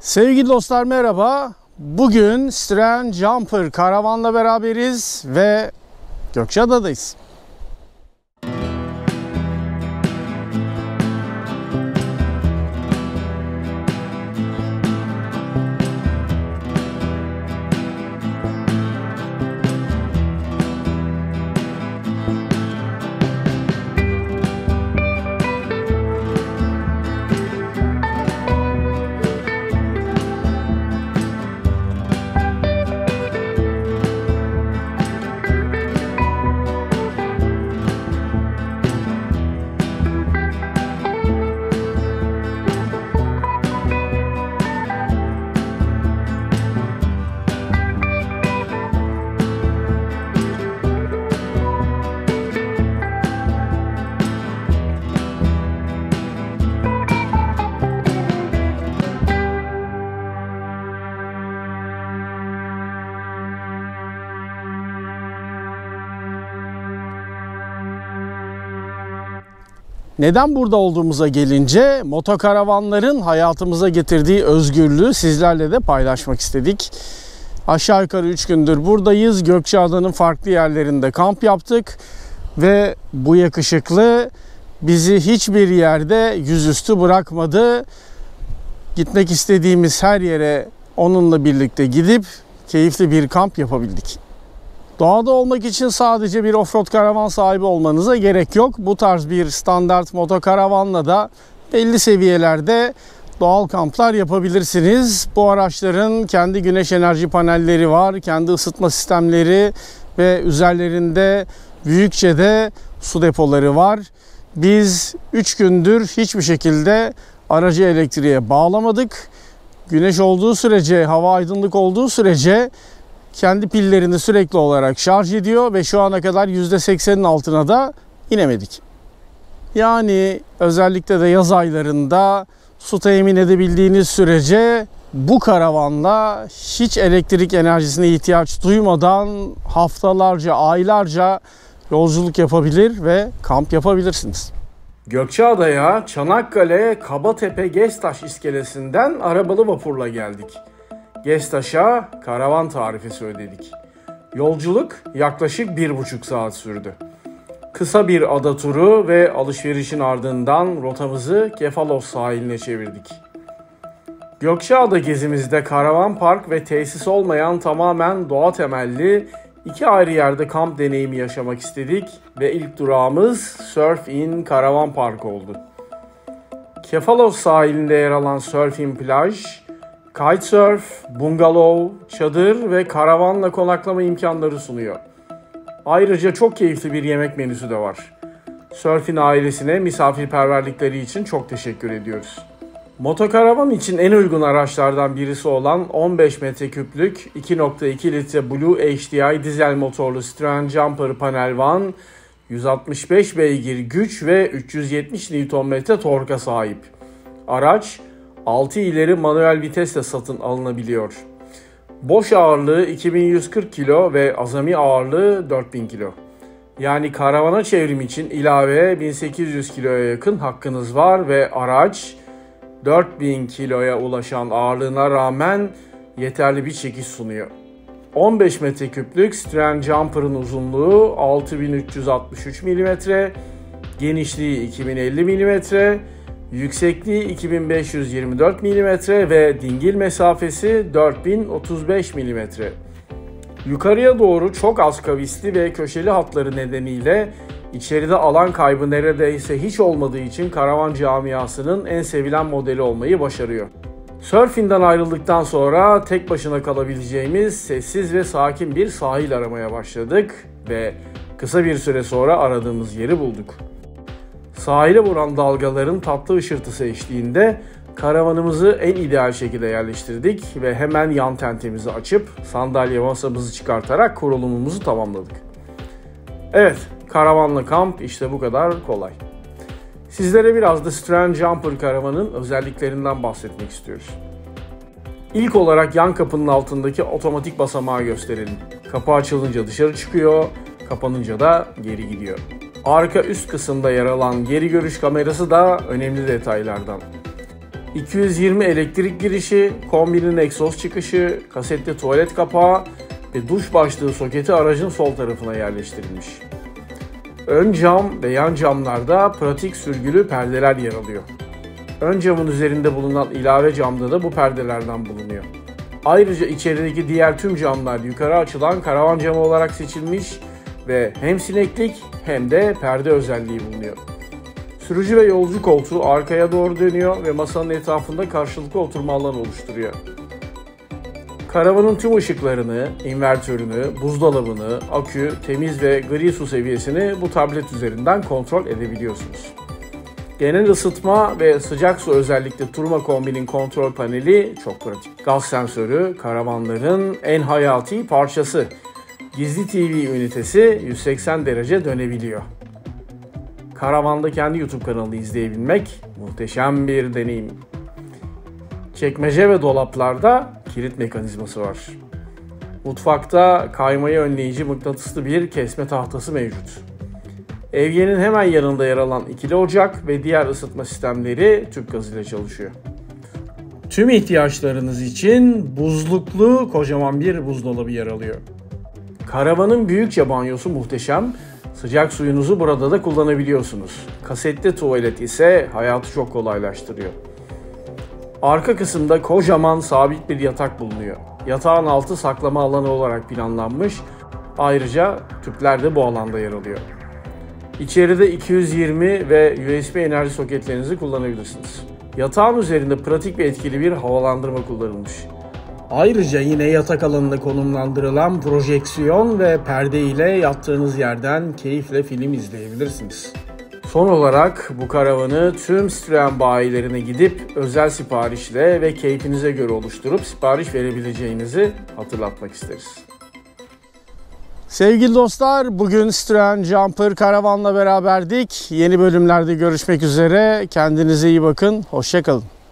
Sevgili dostlar merhaba. Bugün Citroen Jumper karavanla beraberiz ve Gökçeada'dayız. Neden burada olduğumuza gelince motokaravanların hayatımıza getirdiği özgürlüğü sizlerle de paylaşmak istedik. Aşağı yukarı 3 gündür buradayız. Gökçeada'nın farklı yerlerinde kamp yaptık ve bu yakışıklı bizi hiçbir yerde yüzüstü bırakmadı. Gitmek istediğimiz her yere onunla birlikte gidip keyifli bir kamp yapabildik. Doğada olmak için sadece bir offroad karavan sahibi olmanıza gerek yok. Bu tarz bir standart motokaravanla da belli seviyelerde doğal kamplar yapabilirsiniz. Bu araçların kendi güneş enerji panelleri var, kendi ısıtma sistemleri ve üzerlerinde büyükçe de su depoları var. Biz 3 gündür hiçbir şekilde aracı elektriğe bağlamadık. Güneş olduğu sürece, hava aydınlık olduğu sürece kendi pillerini sürekli olarak şarj ediyor ve şu ana kadar %80'in altına da inemedik. Yani özellikle de yaz aylarında su temin edebildiğiniz sürece bu karavanla hiç elektrik enerjisine ihtiyaç duymadan haftalarca, aylarca yolculuk yapabilir ve kamp yapabilirsiniz. Gökçeada'ya Çanakkale Kabatepe Gestaş iskelesinden arabalı vapurla geldik. Gestaş'a karavan tarifesi ödedik. Yolculuk yaklaşık 1,5 saat sürdü. Kısa bir ada turu ve alışverişin ardından rotamızı Kefalos sahiline çevirdik. Gökçeada gezimizde karavan park ve tesis olmayan tamamen doğa temelli 2 ayrı yerde kamp deneyimi yaşamak istedik ve ilk durağımız Surf In Karavan Park oldu. Kefalos sahilinde yer alan Surf In plaj, kitesurf, bungalov, çadır ve karavanla konaklama imkanları sunuyor. Ayrıca çok keyifli bir yemek menüsü de var. Surf In ailesine misafirperverlikleri için çok teşekkür ediyoruz. Motokaravan için en uygun araçlardan birisi olan 15 metreküplük 2.2 litre Blue HDI dizel motorlu Citroen Jumper Panel Van, 165 beygir güç ve 370 Nm torka sahip. Araç 6 ileri manuel vitesle satın alınabiliyor. Boş ağırlığı 2140 kilo ve azami ağırlığı 4000 kilo. Yani karavana çevrim için ilave 1800 kiloya yakın hakkınız var ve araç 4000 kiloya ulaşan ağırlığına rağmen yeterli bir çekiş sunuyor. 15 metreküplük Citroen Jumper'ın uzunluğu 6363 mm, genişliği 2050 mm, yüksekliği 2524 mm ve dingil mesafesi 4035 mm. Yukarıya doğru çok az kavisli ve köşeli hatları nedeniyle içeride alan kaybı neredeyse hiç olmadığı için karavan camiasının en sevilen modeli olmayı başarıyor. Surf In'den ayrıldıktan sonra tek başına kalabileceğimiz sessiz ve sakin bir sahil aramaya başladık ve kısa bir süre sonra aradığımız yeri bulduk. Sahile vuran dalgaların tatlı ışırtısı eşliğinde karavanımızı en ideal şekilde yerleştirdik ve hemen yan tentemizi açıp sandalye masamızı çıkartarak kurulumumuzu tamamladık. Evet, karavanla kamp işte bu kadar kolay. Sizlere biraz da Citroen Jumper karavanın özelliklerinden bahsetmek istiyoruz. İlk olarak yan kapının altındaki otomatik basamağı gösterelim. Kapı açılınca dışarı çıkıyor, kapanınca da geri gidiyor. Arka üst kısımda yer alan geri görüş kamerası da önemli detaylardan. 220 elektrik girişi, kombinin egzoz çıkışı, kasetli tuvalet kapağı ve duş başlığı soketi aracın sol tarafına yerleştirilmiş. Ön cam ve yan camlarda pratik sürgülü perdeler yer alıyor. Ön camın üzerinde bulunan ilave camda da bu perdelerden bulunuyor. Ayrıca içerideki diğer tüm camlar yukarı açılan karavan camı olarak seçilmiş ve hem sineklik hem de perde özelliği bulunuyor. Sürücü ve yolcu koltuğu arkaya doğru dönüyor ve masanın etrafında karşılıklı oturma alanı oluşturuyor. Karavanın tüm ışıklarını, invertörünü, buzdolabını, akü, temiz ve gri su seviyesini bu tablet üzerinden kontrol edebiliyorsunuz. Genel ısıtma ve sıcak su özellikle turma kombinin kontrol paneli çok pratik. Gaz sensörü karavanların en hayati parçası. Gizli TV ünitesi 180 derece dönebiliyor. Karavanda kendi YouTube kanalını izleyebilmek muhteşem bir deneyim. Çekmece ve dolaplarda kilit mekanizması var. Mutfakta kaymayı önleyici mıknatıslı bir kesme tahtası mevcut. Evyenin hemen yanında yer alan ikili ocak ve diğer ısıtma sistemleri tüp gaz ile çalışıyor. Tüm ihtiyaçlarınız için buzluklu kocaman bir buzdolabı yer alıyor. Karavanın büyükçe banyosu muhteşem. Sıcak suyunuzu burada da kullanabiliyorsunuz. Kasetli tuvalet ise hayatı çok kolaylaştırıyor. Arka kısımda kocaman sabit bir yatak bulunuyor. Yatağın altı saklama alanı olarak planlanmış. Ayrıca tüpler de bu alanda yer alıyor. İçeride 220 ve USB enerji soketlerinizi kullanabilirsiniz. Yatağın üzerinde pratik ve etkili bir havalandırma kullanılmış. Ayrıca yine yatak alanında konumlandırılan projeksiyon ve perde ile yattığınız yerden keyifle film izleyebilirsiniz. Son olarak bu karavanı tüm Citroen bayilerine gidip özel siparişle ve keyfinize göre oluşturup sipariş verebileceğinizi hatırlatmak isteriz. Sevgili dostlar, bugün Citroen Jumper karavanla beraberdik. Yeni bölümlerde görüşmek üzere. Kendinize iyi bakın. Hoşça kalın.